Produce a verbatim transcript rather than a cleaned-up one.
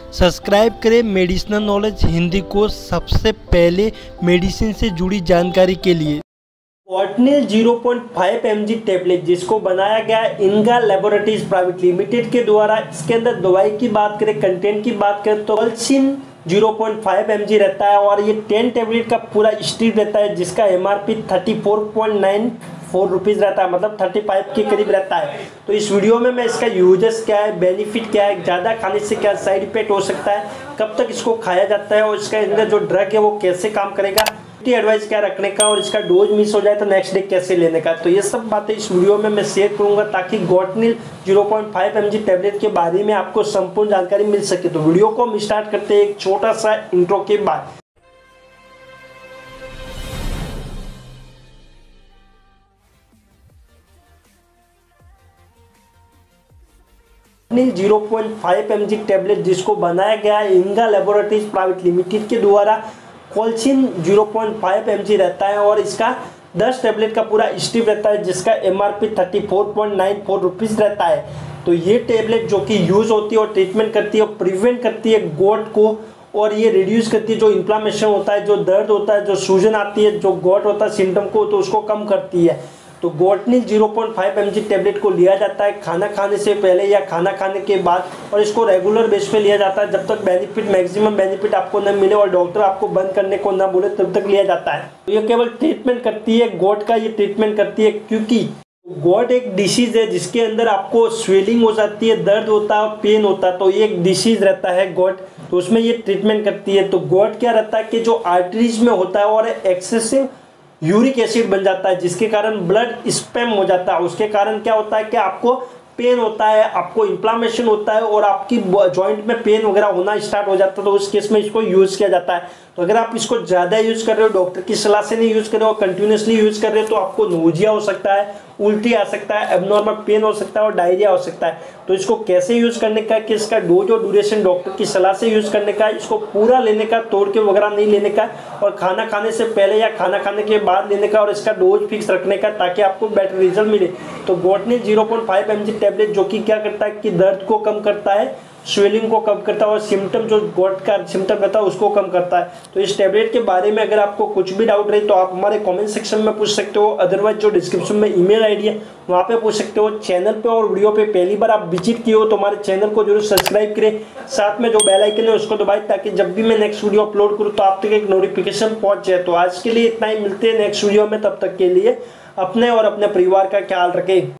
Subscribe करें medicinal knowledge Hindi को सबसे पहले मेडिसिन से जुड़ी जानकारी के लिए। Goutnil zero point five M G tablet जिसको बनाया गया इंगा लैबोरेटरीज प्राइवेट लिमिटेड के द्वारा, इसके अंदर दवाई की बात करें, कंटेंट की बात करें तो colchicine zero point five M G रहता है और ये टेन टेबलेट का पूरा स्ट्रिप रहता है जिसका M R P thirty four point nine four rupees रहता है, मतलब थर्टी फाइव के करीब रहता है। तो इस वीडियो में मैं इसका यूजेस क्या है, बेनिफिट क्या है, ज़्यादा खाने से क्या साइड इफेक्ट हो सकता है, कब तक इसको खाया जाता है और इसका अंदर जो ड्रग है वो कैसे काम करेगा, एडवाइस क्या रखने का और इसका डोज मिस हो जाए तो नेक्स्ट डे कैसे लेने का, तो ये सब बातें इस वीडियो में मैं शेयर करूंगा ताकि Goutnil zero point five M G tablet के बारे में आपको संपूर्ण जानकारी मिल सके। तो वीडियो को हम स्टार्ट करते हैं एक छोटा सा इंट्रो के बाद। Goutnil zero point five M G tablet जिसको बनाया गया है इंगा लैबोरेटरीज प्राइवेट लिमिटेड के द्वारा, colchicine zero point five M G रहता है और इसका दस टेबलेट का पूरा स्ट्रिप रहता है जिसका M R P thirty four point nine four rupees रहता है। तो ये टेबलेट जो कि यूज़ होती है और ट्रीटमेंट करती है और प्रिवेंट करती है गोट को, और ये रिड्यूस करती है जो इन्फ्लामेशन होता है, जो दर्द होता है, जो सूजन आती है, जो गोट होता है सिम्टम को, तो उसको कम करती है। तो गॉटनिल zero point five M G tablet को लिया जाता है खाना खाने से पहले या खाना खाने के बाद, और इसको रेगुलर बेस पे लिया जाता है जब तक बेनिफिट मैक्सिमम बेनिफिट आपको न मिले और डॉक्टर आपको बंद करने को ना बोले तब तक लिया जाता है। तो ये केवल ट्रीटमेंट करती है गोट का, ये ट्रीटमेंट करती है क्योंकि गोट एक डिसीज है जिसके अंदर आपको स्वेलिंग हो जाती है, दर्द होता है, पेन होता है, तो ये एक डिसीज रहता है गोट, तो उसमें ये ट्रीटमेंट करती है। तो गोट क्या रहता है कि जो आर्टरीज में होता है और एक्सेसिव यूरिक एसिड बन जाता है जिसके कारण ब्लड स्पैम हो जाता है, उसके कारण क्या होता है कि आपको पेन होता है, आपको इन्फ्लामेशन होता है और आपकी जॉइंट में पेन वगैरह होना स्टार्ट हो जाता है। तो उस केस में इसको यूज़ किया जाता है। तो अगर आप इसको ज़्यादा यूज़ कर रहे हो, डॉक्टर की सलाह से नहीं यूज़ कर रहे हो, कंटिन्यूसली यूज़ कर रहे हो, तो आपको नोजिया हो सकता है, उल्टी आ सकता है, एबनॉर्मल पेन हो सकता है और डायरिया हो सकता है। तो इसको कैसे यूज़ करने का, कि इसका डोज और ड्यूरेशन डॉक्टर की सलाह से यूज़ करने का, इसको पूरा लेने का, तोड़ के वगैरह नहीं लेने का, और खाना खाने से पहले या खाना खाने के बाद लेने का, और इसका डोज फिक्स रखने का ताकि आपको बेटर रिजल्ट मिले। तो गॉटनिल zero point five M G tablet जो कि क्या करता है कि दर्द को कम करता है, स्वेलिंग को कम करता है और सिम्टम जो गोट का सिम्टम रहता है उसको कम करता है। तो इस टेबलेट के बारे में अगर आपको कुछ भी डाउट रहे तो आप हमारे कमेंट सेक्शन में पूछ सकते हो, अदरवाइज जो डिस्क्रिप्शन में ईमेल आईडी है वहाँ पे पूछ सकते हो। चैनल पे और वीडियो पे पहली बार आप विजिट किए हो तो हमारे चैनल को जरूर सब्सक्राइब करें, साथ में जो बेल आइकन है उसको दबाएं ताकि जब भी मैं नेक्स्ट वीडियो अपलोड करूँ तो आप तक एक नोटिफिकेशन पहुँच जाए। तो आज के लिए इतना ही, मिलते हैं नेक्स्ट वीडियो में, तब तक के लिए अपने और अपने परिवार का ख्याल रखें।